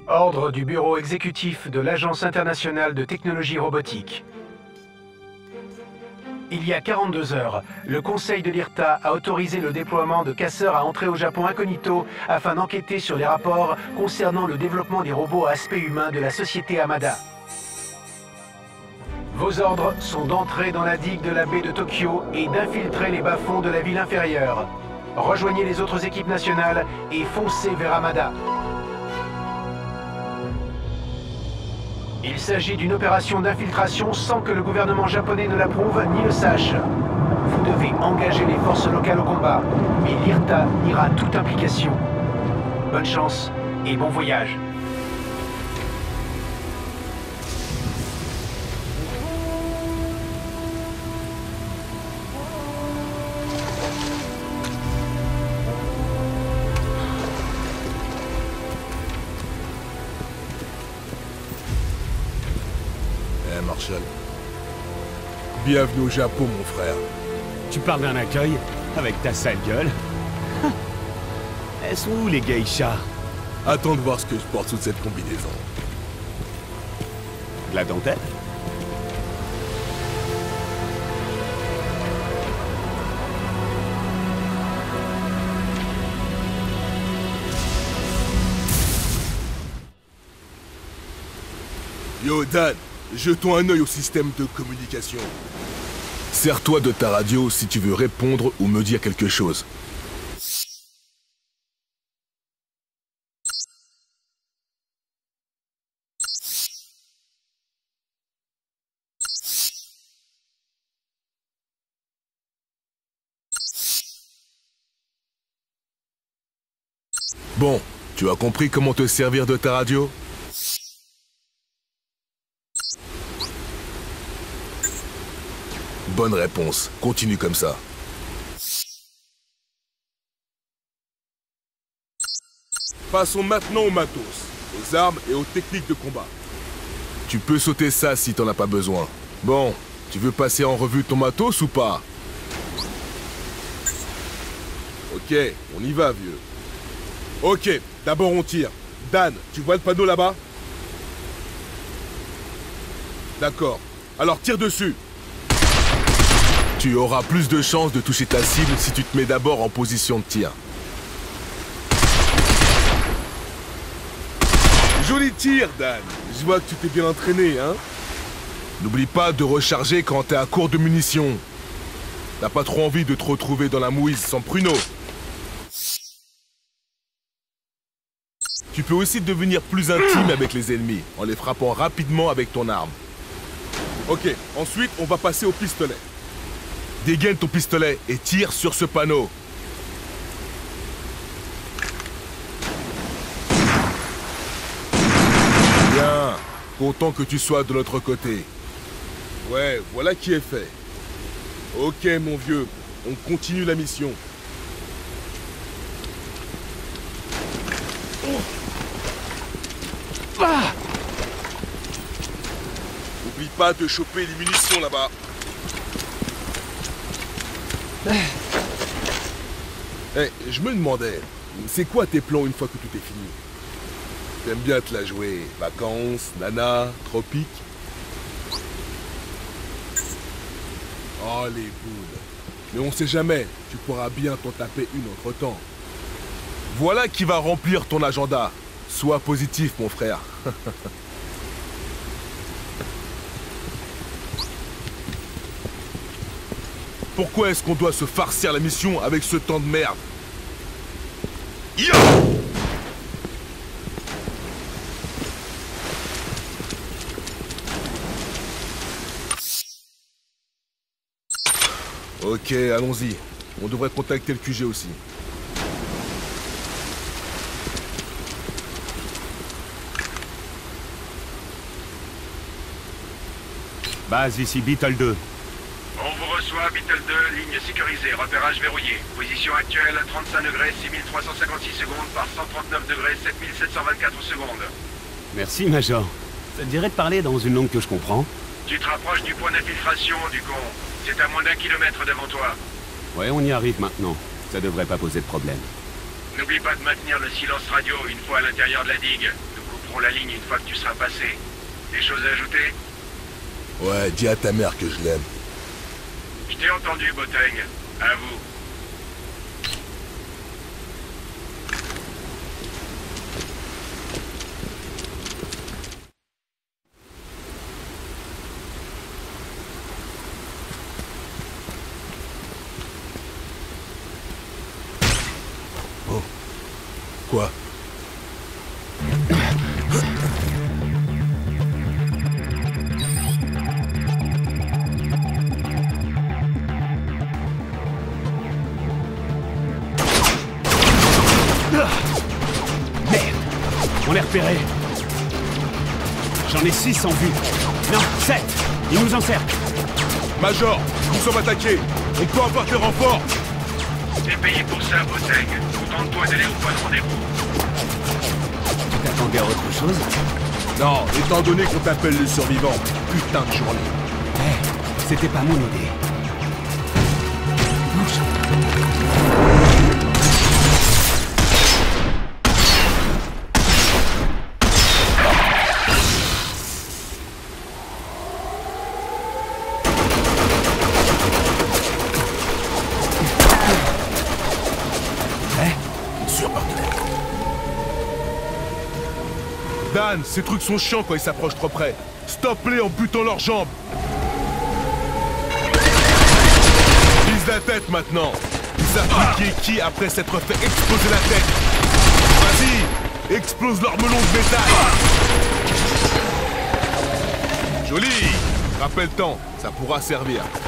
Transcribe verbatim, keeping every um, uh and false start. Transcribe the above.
Ordre du bureau exécutif de l'Agence internationale de technologie robotique. Il y a quarante-deux heures, le Conseil de l'I R T A a autorisé le déploiement de casseurs à entrer au Japon incognito afin d'enquêter sur les rapports concernant le développement des robots à aspect humain de la société Amada. Vos ordres sont d'entrer dans la digue de la baie de Tokyo et d'infiltrer les bas-fonds de la ville inférieure. Rejoignez les autres équipes nationales et foncez vers Amada. Il s'agit d'une opération d'infiltration sans que le gouvernement japonais ne l'approuve ni le sache. Vous devez engager les forces locales au combat, mais l'I R T A niera toute implication. Bonne chance et bon voyage. Marshall. Bienvenue au Japon, mon frère. Tu parles d'un accueil avec ta sale gueule? Elles sont où les geishas? Attends de voir ce que je porte sous cette combinaison. De la dentelle? Yo, Dan, jetons un œil au système de communication. Sers-toi de ta radio si tu veux répondre ou me dire quelque chose. Bon, tu as compris comment te servir de ta radio ? Bonne réponse. Continue comme ça. Passons maintenant au matos, aux armes et aux techniques de combat. Tu peux sauter ça si t'en as pas besoin. Bon, tu veux passer en revue ton matos ou pas? Ok, on y va, vieux. Ok, d'abord on tire. Dan, tu vois le panneau là-bas? D'accord. Alors tire dessus. Tu auras plus de chances de toucher ta cible si tu te mets d'abord en position de tir. Joli tir, Dan. Je vois que tu t'es bien entraîné, hein? N'oublie pas de recharger quand t'es à court de munitions. T'as pas trop envie de te retrouver dans la mouise sans pruneau. Tu peux aussi devenir plus intime avec les ennemis, en les frappant rapidement avec ton arme. Ok, ensuite on va passer au pistolet. Dégaine ton pistolet et tire sur ce panneau. Bien, content que tu sois de l'autre côté. Ouais, voilà qui est fait. Ok, mon vieux, on continue la mission. Oh. Ah. N'oublie pas de choper les munitions là-bas. Eh, hey, je me demandais, c'est quoi tes plans une fois que tout est fini? T'aimes bien te la jouer, vacances, nana, tropique? Oh les boules. Mais on sait jamais, tu pourras bien t'en taper une autre temps. Voilà qui va remplir ton agenda. Sois positif, mon frère. Pourquoi est-ce qu'on doit se farcir la mission avec ce temps de merde? Yo! Ok, allons-y. On devrait contacter le Q G aussi. Base ici, Beetle deux. On vous reçoit, Beetle deux, ligne sécurisée, repérage verrouillé. Position actuelle, trente-cinq degrés, six mille trois cent cinquante-six secondes par cent trente-neuf degrés, sept mille sept cent vingt-quatre secondes. Merci, Major. Ça te dirait de parler dans une langue que je comprends? Tu te rapproches du point d'infiltration, du con. C'est à moins d'un kilomètre devant toi. Ouais, on y arrive maintenant. Ça devrait pas poser de problème. N'oublie pas de maintenir le silence radio une fois à l'intérieur de la digue. Nous remonteront la ligne une fois que tu seras passé. Des choses à ajouter? Ouais, dis à ta mère que je l'aime. Je t'ai entendu, Boteng. À vous. Oh. Quoi? Merde! On est repéré. J'en ai six en vue. Non, sept! Ils nous encerclent. Major, nous sommes attaqués. On peut avoir des renforts. T'es payé pour ça, Boteng. Contente-toi d'aller au point de rendez-vous. Tu t'attendais à autre chose? Non, étant donné qu'on t'appelle le survivant. Putain de journée. Eh, c'était pas mon idée. Bouge. Dan, ces trucs sont chiants quand ils s'approchent trop près. Stop-les en butant leurs jambes. Vise la tête maintenant. Ils savent qui est qui après s'être fait exploser la tête. Vas-y, explose leur melon de métal. Joli. Rappelle-t'en, ça pourra servir.